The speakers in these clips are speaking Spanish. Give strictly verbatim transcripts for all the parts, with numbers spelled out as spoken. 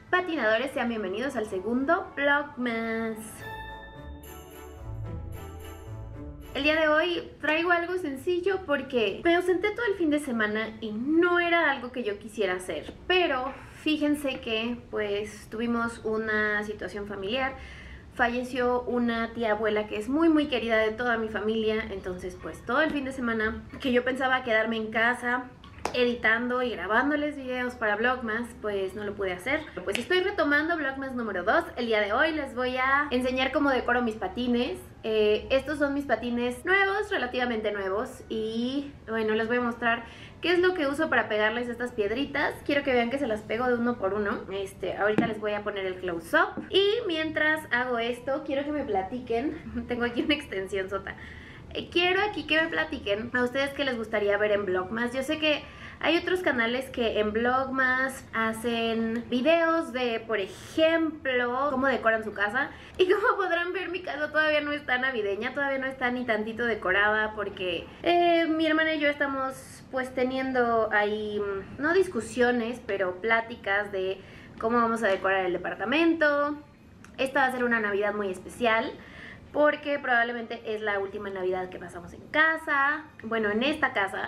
patinadores, sean bienvenidos al segundo Vlogmas. El día de hoy traigo algo sencillo porque me ausenté todo el fin de semana y no era algo que yo quisiera hacer, pero fíjense que pues tuvimos una situación familiar. Falleció una tía abuela que es muy muy querida de toda mi familia, entonces pues todo el fin de semana que yo pensaba quedarme en casa editando y grabándoles videos para Vlogmas, pues no lo pude hacer. Pues estoy retomando Vlogmas número dos. El día de hoy les voy a enseñar cómo decoro mis patines. Eh, estos son mis patines nuevos, relativamente nuevos, y bueno, les voy a mostrar qué es lo que uso para pegarles estas piedritas. Quiero que vean que se las pego de uno por uno. Este, ahorita les voy a poner el close-up. Y mientras hago esto, quiero que me platiquen. Tengo aquí una extensión sota. Quiero aquí que me platiquen a ustedes qué les gustaría ver en Vlogmas. Yo sé que hay otros canales que en Vlogmas hacen videos de, por ejemplo, cómo decoran su casa. Y como podrán ver, mi casa todavía no está navideña, todavía no está ni tantito decorada porque eh, mi hermana y yo estamos pues teniendo ahí, no discusiones, pero pláticas de cómo vamos a decorar el departamento. Esta va a ser una Navidad muy especial, porque probablemente es la última Navidad que pasamos en casa, bueno, en esta casa,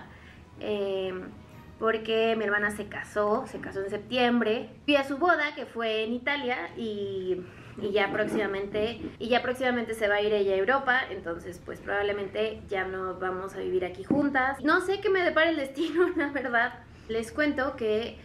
eh, porque mi hermana se casó, se casó en septiembre, fui a su boda que fue en Italia y, y ya próximamente, y ya próximamente se va a ir ella a Europa, entonces pues probablemente ya no vamos a vivir aquí juntas. No sé qué me depara el destino, la verdad. Les cuento que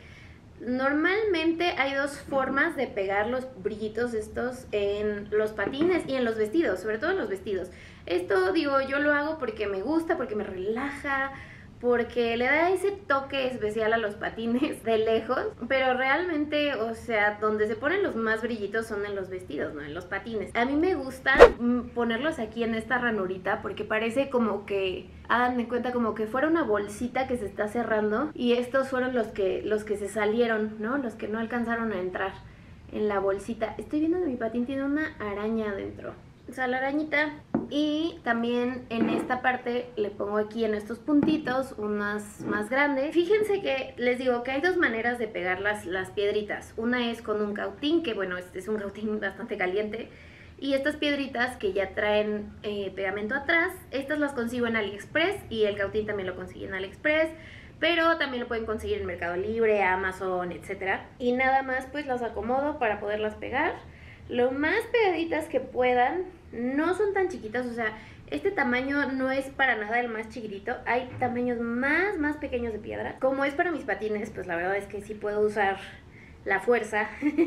normalmente hay dos formas de pegar los brillitos estos en los patines y en los vestidos, sobre todo en los vestidos. Esto, digo, yo lo hago porque me gusta, porque me relaja, porque le da ese toque especial a los patines de lejos, pero realmente, o sea, donde se ponen los más brillitos son en los vestidos, no en los patines. A mí me gusta ponerlos aquí en esta ranurita porque parece como que, hagan de cuenta como que fuera una bolsita que se está cerrando, y estos fueron los que, los que se salieron, ¿no? Los que no alcanzaron a entrar en la bolsita. Estoy viendo que mi patín tiene una araña adentro, o sea, la arañita. Y también en esta parte le pongo aquí en estos puntitos unas más grandes. Fíjense que les digo que hay dos maneras de pegar las, las piedritas. Una es con un cautín, que bueno, este es un cautín bastante caliente. Y estas piedritas que ya traen eh, pegamento atrás, estas las consigo en AliExpress, y el cautín también lo consigo en AliExpress, pero también lo pueden conseguir en Mercado Libre, Amazon, etcétera. Y nada más pues las acomodo para poderlas pegar lo más pegaditas que puedan. No son tan chiquitas, o sea, este tamaño no es para nada el más chiquitito. Hay tamaños más, más pequeños de piedra. Como es para mis patines, pues la verdad es que sí puedo usar la fuerza,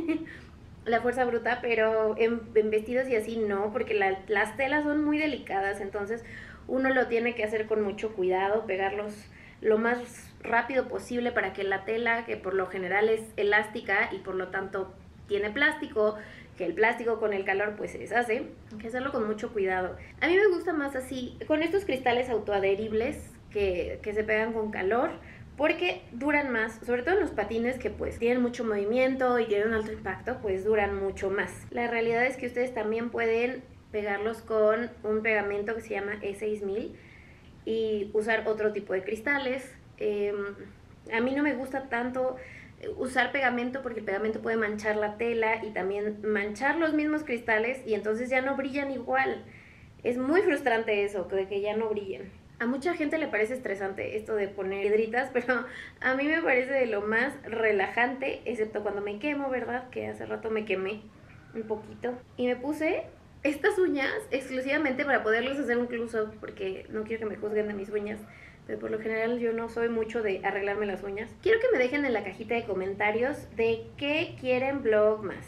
la fuerza bruta, pero en, en vestidos y así no, porque la, las telas son muy delicadas, entonces uno lo tiene que hacer con mucho cuidado, pegarlos lo más rápido posible para que la tela, que por lo general es elástica y por lo tanto tiene plástico, que el plástico con el calor pues se deshace, hay que hacerlo con mucho cuidado. A mí me gusta más así, con estos cristales autoadheribles que, que se pegan con calor, porque duran más, sobre todo en los patines que pues tienen mucho movimiento y tienen un alto impacto, pues duran mucho más. La realidad es que ustedes también pueden pegarlos con un pegamento que se llama E seis mil y usar otro tipo de cristales. Eh, a mí no me gusta tanto usar pegamento porque el pegamento puede manchar la tela y también manchar los mismos cristales, y entonces ya no brillan igual. Es muy frustrante eso, de que ya no brillen. A mucha gente le parece estresante esto de poner piedritas, pero a mí me parece de lo más relajante, excepto cuando me quemo, ¿verdad? Que hace rato me quemé un poquito. Y me puse estas uñas exclusivamente para poderles hacer un close-up, porque no quiero que me juzguen de mis uñas, pero por lo general yo no soy mucho de arreglarme las uñas. Quiero que me dejen en la cajita de comentarios de qué quieren Vlogmas,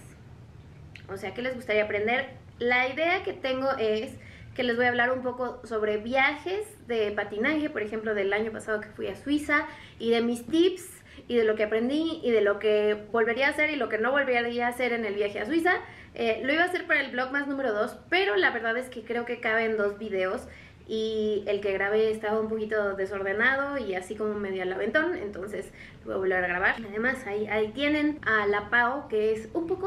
o sea, qué les gustaría aprender. La idea que tengo es que les voy a hablar un poco sobre viajes de patinaje, por ejemplo, del año pasado que fui a Suiza, y de mis tips, y de lo que aprendí, y de lo que volvería a hacer y lo que no volvería a hacer en el viaje a Suiza. Eh, lo iba a hacer para el Vlogmas número dos, pero la verdad es que creo que caben dos videos, y el que grabé estaba un poquito desordenado y así como medio al aventón, entonces lo voy a volver a grabar. Además ahí, ahí tienen a la Pau, que es un poco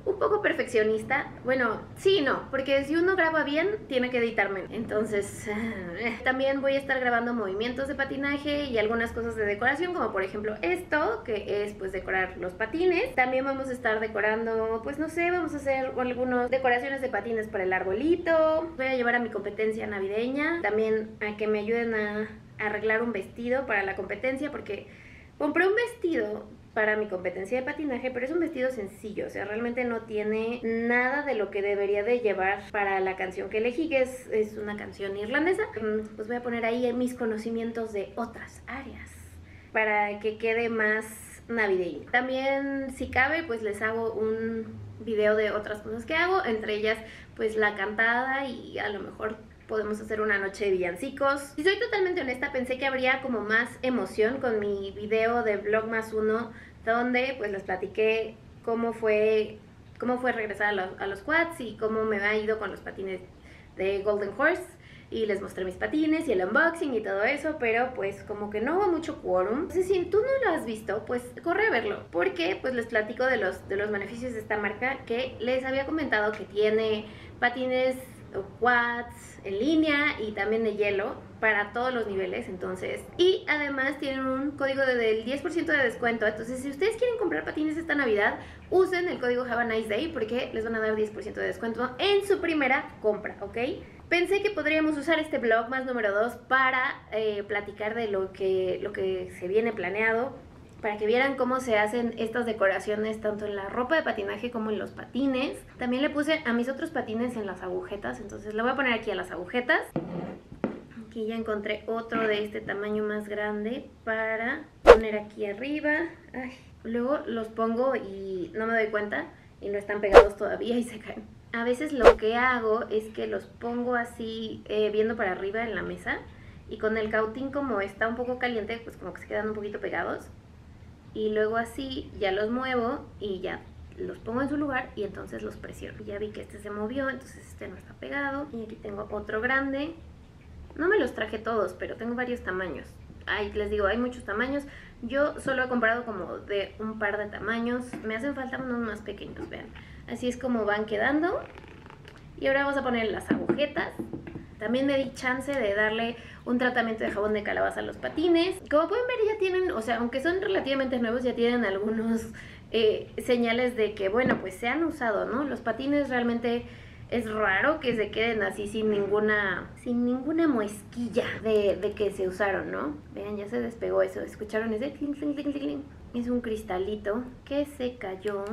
un poco perfeccionista. Bueno, sí y no, porque si uno graba bien, tiene que editarme. Entonces, eh, también voy a estar grabando movimientos de patinaje y algunas cosas de decoración, como por ejemplo esto, que es pues decorar los patines. También vamos a estar decorando, pues no sé, vamos a hacer algunas decoraciones de patines para el arbolito. Voy a llevar a mi competencia navideña, también a que me ayuden a arreglar un vestido para la competencia, porque compré un vestido para mi competencia de patinaje, pero es un vestido sencillo, o sea, realmente no tiene nada de lo que debería de llevar para la canción que elegí, que es, es una canción irlandesa. Pues voy a poner ahí mis conocimientos de otras áreas para que quede más navideño. También, si cabe, pues les hago un video de otras cosas que hago, entre ellas pues la cantada, y a lo mejor podemos hacer una noche de villancicos. Si soy totalmente honesta, pensé que habría como más emoción con mi video de Vlogmas uno, donde pues les platiqué cómo fue, cómo fue regresar a los, a los quads y cómo me ha ido con los patines de Golden Horse. Y les mostré mis patines y el unboxing y todo eso, pero pues como que no hubo mucho quórum. Entonces, si tú no lo has visto, pues corre a verlo, porque pues les platico de los, de los beneficios de esta marca, que les había comentado que tiene patines quads en línea y también de hielo para todos los niveles. Entonces, y además tienen un código de, del diez por ciento de descuento. Entonces, si ustedes quieren comprar patines esta Navidad, usen el código Have a Nice Day, porque les van a dar diez por ciento de descuento en su primera compra, ¿ok? Pensé que podríamos usar este Vlogmas número dos para eh, platicar de lo que, lo que se viene planeado, para que vieran cómo se hacen estas decoraciones tanto en la ropa de patinaje como en los patines. También le puse a mis otros patines en las agujetas, entonces le voy a poner aquí a las agujetas. Aquí ya encontré otro de este tamaño más grande para poner aquí arriba. Ay, luego los pongo y no me doy cuenta y no están pegados todavía y se caen. A veces lo que hago es que los pongo así eh, viendo para arriba en la mesa, y con el cautín, como está un poco caliente, pues como que se quedan un poquito pegados. Y luego así ya los muevo y ya los pongo en su lugar y entonces los presiono. Ya vi que este se movió, entonces este no está pegado. Y aquí tengo otro grande. No me los traje todos, pero tengo varios tamaños. Ay, les digo, hay muchos tamaños. Yo solo he comprado como de un par de tamaños. Me hacen falta unos más pequeños, vean. Así es como van quedando. Y ahora vamos a poner las agujetas. También me di chance de darle un tratamiento de jabón de calabaza a los patines. Como pueden ver, ya tienen, o sea, aunque son relativamente nuevos, ya tienen algunos eh, señales de que, bueno, pues se han usado, ¿no? Los patines realmente es raro que se queden así sin ninguna, sin ninguna muesquilla de, de que se usaron, ¿no? Vean, ya se despegó eso. ¿Escucharon ese? Cling, cling, cling, cling. Es un cristalito que se cayó.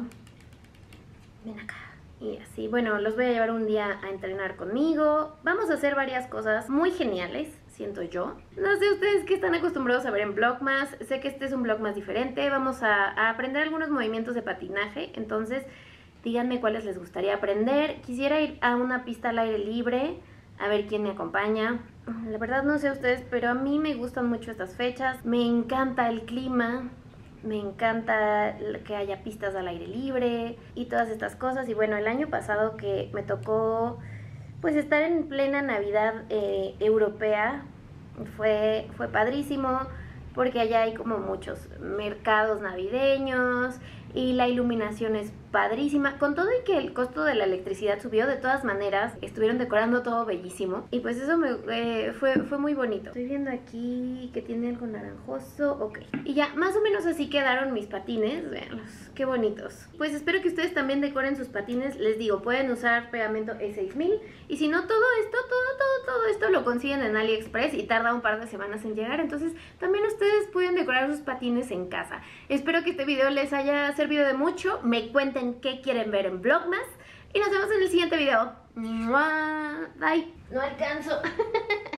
Ven acá. Y así, bueno, los voy a llevar un día a entrenar conmigo. Vamos a hacer varias cosas muy geniales, siento yo. No sé ustedes qué están acostumbrados a ver en Vlogmas. Sé que este es un Vlogmas diferente. Vamos a, a aprender algunos movimientos de patinaje. Entonces, díganme cuáles les gustaría aprender. Quisiera ir a una pista al aire libre, a ver quién me acompaña. La verdad no sé ustedes, pero a mí me gustan mucho estas fechas. Me encanta el clima. Me encanta que haya pistas al aire libre y todas estas cosas. Y bueno, el año pasado que me tocó pues estar en plena Navidad eh, europea, fue, fue padrísimo, porque allá hay como muchos mercados navideños y la iluminación es padrísima. Con todo y que el costo de la electricidad subió, de todas maneras estuvieron decorando todo bellísimo y pues eso me, eh, fue, fue muy bonito. Estoy viendo aquí que tiene algo naranjoso, ok. Y ya, más o menos así quedaron mis patines, veanlos, qué bonitos. Pues espero que ustedes también decoren sus patines. Les digo, pueden usar pegamento E seis mil y si no, todo esto, todo, todo, todo esto lo consiguen en AliExpress y tarda un par de semanas en llegar. Entonces también ustedes pueden decorar sus patines en casa. Espero que este video les haya servido de mucho. Me cuenten qué quieren ver en Vlogmas y nos vemos en el siguiente video. Bye. No alcanzo.